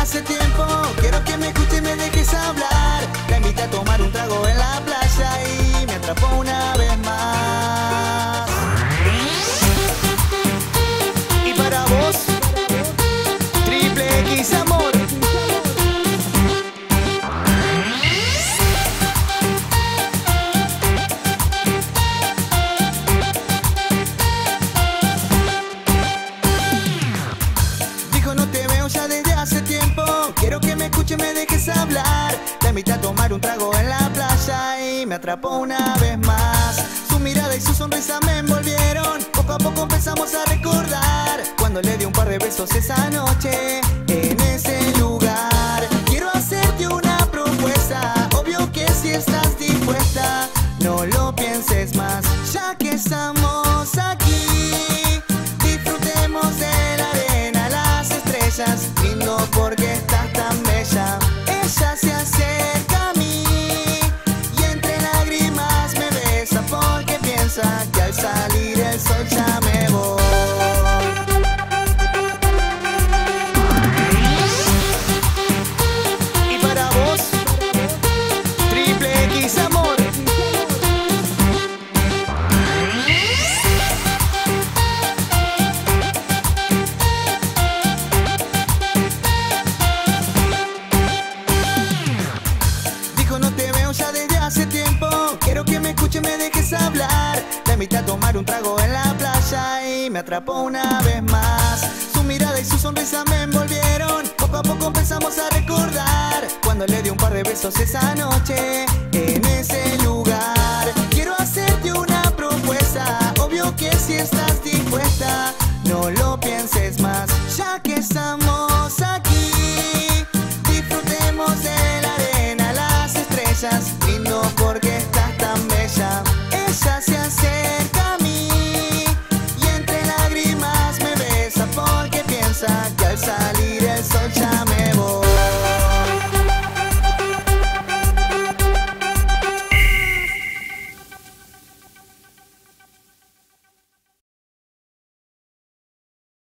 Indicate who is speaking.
Speaker 1: hace tiempo. Quiero que me escuches y me dejes hablar. La invité a tomar un trago en la playa y me atrapó una vez más. Y para vos, Triple X Amor. Dijo no te veo ya desde hace tiempo. Quiero que me escuches y me dejes hablar. La invité a tomar un trago en la playa y me atrapó una vez más. Su mirada y su sonrisa me envolvieron. Poco a poco empezamos a recordar cuando le di un par de besos esa noche en ese lugar. Quiero hacerte una propuesta, obvio que si estás dispuesta, no lo pienses más, ya que estamos aquí. Disfrutemos de la arena, las estrellas, lindo porque estás tan bella. Ella se acerca a mí y entre lágrimas me besa porque piensa que al salir el sol ya me voy. Y para vos, Triple X Amor. Dijo no te veo ya desde hace tiempo. Quiero que me escuches y me dejes hablar. La invité a tomar un trago en la playa y me atrapó una vez más. Su mirada y su sonrisa me envolvieron. Poco a poco empezamos a recordar cuando le di un par de besos esa noche en ese lugar. Quiero hacerte una propuesta, obvio que si estás dispuesta, no lo pienses más, ya que estamos